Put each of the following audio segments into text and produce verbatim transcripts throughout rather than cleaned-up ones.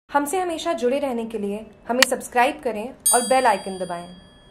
हमसे हमेशा जुड़े रहने के लिए हमें सब्सक्राइब करें और बेल आइकन दबाएं।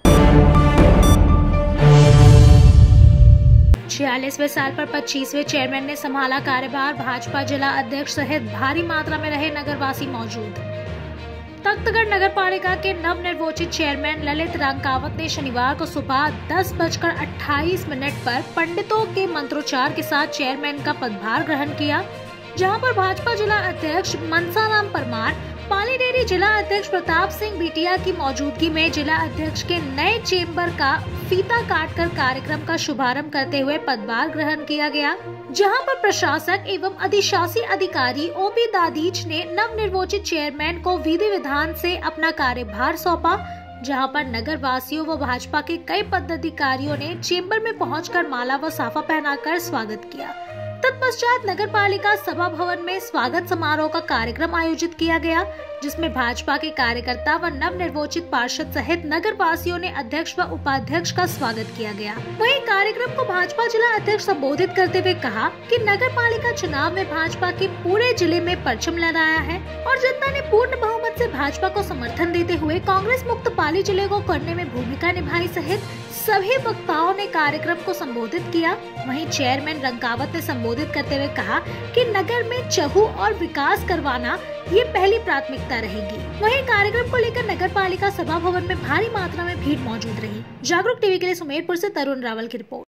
छियालीसवें साल पर पच्चीसवें चेयरमैन ने संभाला कार्यभार। भाजपा जिला अध्यक्ष सहित भारी मात्रा में रहे नगरवासी मौजूद। तख्तगढ़ नगर पालिका के नवनिर्वाचित चेयरमैन ललित रंकावत ने शनिवार को सुबह दस बजकर अट्ठाईस मिनट पर पंडितों के मंत्रोच्चार के साथ चेयरमैन का पदभार ग्रहण किया, जहां पर भाजपा जिला अध्यक्ष मनसाराम परमार, पाली डेयरी जिला अध्यक्ष प्रताप सिंह बिटिया की मौजूदगी में जिला अध्यक्ष के नए चेंबर का फीता काटकर कार्यक्रम का शुभारंभ करते हुए पदभार ग्रहण किया गया, जहां पर प्रशासक एवं अधिशासी अधिकारी ओपी दादीच ने नवनिर्वाचित चेयरमैन को विधि विधान से अपना कार्यभार सौंपा, जहां पर नगर वासियों व भाजपा के कई पदाधिकारियों ने चेंबर में पहुंचकर माला व साफा पहनाकर स्वागत किया। तत्पश्चात नगर पालिका सभा भवन में स्वागत समारोह का कार्यक्रम आयोजित किया गया, जिसमें भाजपा के कार्यकर्ता व नवनिर्वाचित पार्षद सहित नगर वासियों ने अध्यक्ष व उपाध्यक्ष का स्वागत किया गया। वहीं कार्यक्रम को भाजपा जिला अध्यक्ष संबोधित करते हुए कहा कि नगर पालिका चुनाव में भाजपा के पूरे जिले में परचम लहराया है और जनता ने पूर्ण बहुमत से भाजपा को समर्थन देते हुए कांग्रेस मुक्त पाली जिले को करने में भूमिका निभाई सहित सभी वक्ताओं ने कार्यक्रम को संबोधित किया। वहीं चेयरमैन रंकावत ने संबोधित करते हुए कहा कि नगर में चहु और विकास करवाना ये पहली प्राथमिकता रहेगी। वहीं कार्यक्रम को लेकर नगर पालिका सभा भवन में भारी मात्रा में भीड़ मौजूद रही। जागरूक टीवी के लिए सुमेरपुर से तरुण रावल की रिपोर्ट।